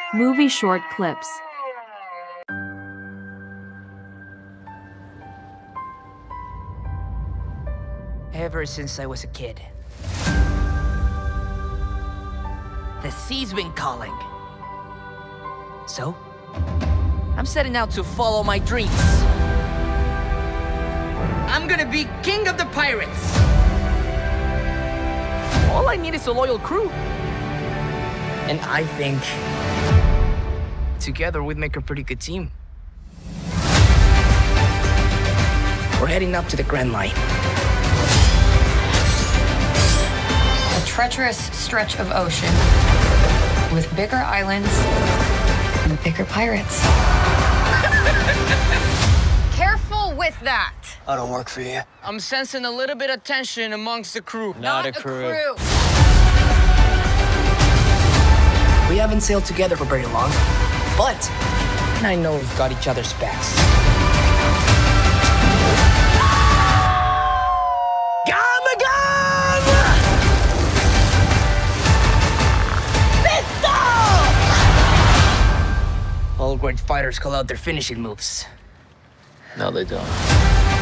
Movie short clips. Ever since I was a kid, the sea's been calling. So, I'm setting out to follow my dreams. I'm gonna be king of the pirates. All I need is a loyal crew. And I think together we'd make a pretty good team. We're heading up to the Grand Line. A treacherous stretch of ocean with bigger islands and bigger pirates. Careful with that. I don't work for you. I'm sensing a little bit of tension amongst the crew. Not a crew. We haven't sailed together for very long, but I know we've got each other's backs. All great fighters call out their finishing moves. No, they don't.